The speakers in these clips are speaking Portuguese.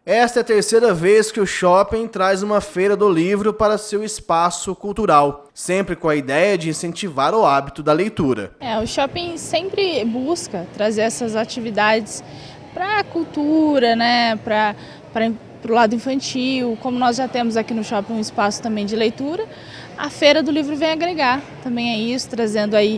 Esta é a terceira vez que o shopping traz uma feira do livro para seu espaço cultural, sempre com a ideia de incentivar o hábito da leitura. O shopping sempre busca trazer essas atividades para a cultura, né, para o lado infantil. Como nós já temos aqui no shopping um espaço também de leitura, a Feira do Livro vem agregar também a isso, trazendo aí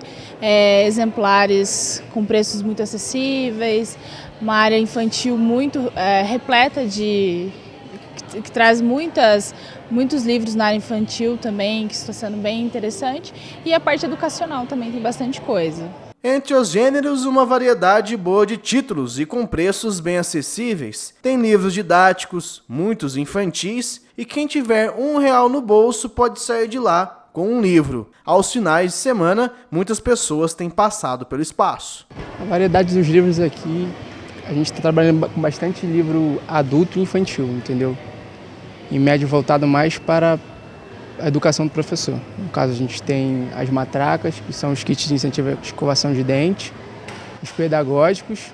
exemplares com preços muito acessíveis, uma área infantil muito repleta que traz muitos livros na área infantil também, que está sendo bem interessante, e a parte educacional também tem bastante coisa. Entre os gêneros, uma variedade boa de títulos e com preços bem acessíveis. Tem livros didáticos, muitos infantis, e quem tiver R$1 no bolso pode sair de lá com um livro. Aos finais de semana, muitas pessoas têm passado pelo espaço. A variedade dos livros aqui, a gente está trabalhando com bastante livro adulto e infantil, entendeu? Em médio voltado mais para a educação do professor. No caso, a gente tem as matracas, que são os kits de incentivo à escovação de dente, os pedagógicos,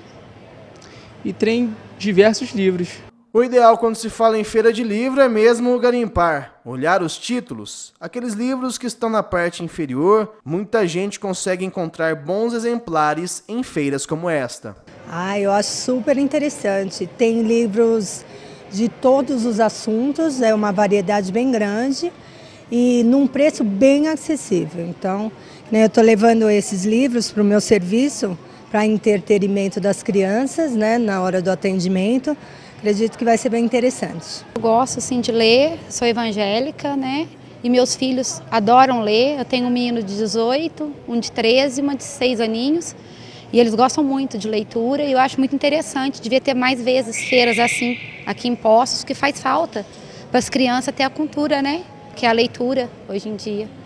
e tem diversos livros. O ideal quando se fala em feira de livro é mesmo garimpar, olhar os títulos. Aqueles livros que estão na parte inferior, muita gente consegue encontrar bons exemplares em feiras como esta. Eu acho super interessante. Tem livros de todos os assuntos, é uma variedade bem grande e num preço bem acessível. Então, eu estou levando esses livros para o meu serviço, para entretenimento das crianças, né, na hora do atendimento. Acredito que vai ser bem interessante. Eu gosto assim, de ler, sou evangélica, né? E meus filhos adoram ler. Eu tenho um menino de 18, um de 13, uma de 6 aninhos. E eles gostam muito de leitura e eu acho muito interessante. Devia ter mais vezes feiras assim, aqui em Poços, que faz falta para as crianças ter a cultura, né? Que é a leitura hoje em dia.